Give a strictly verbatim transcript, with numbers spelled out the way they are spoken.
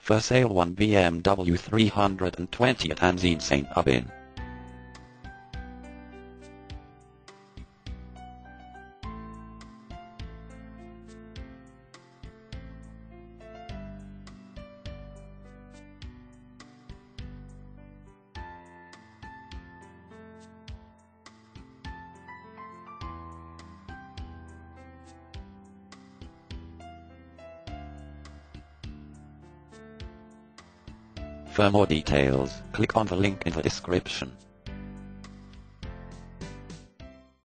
For sale one B M W three hundred twenty at Anzin Saint Aubin. For more details, click on the link in the description.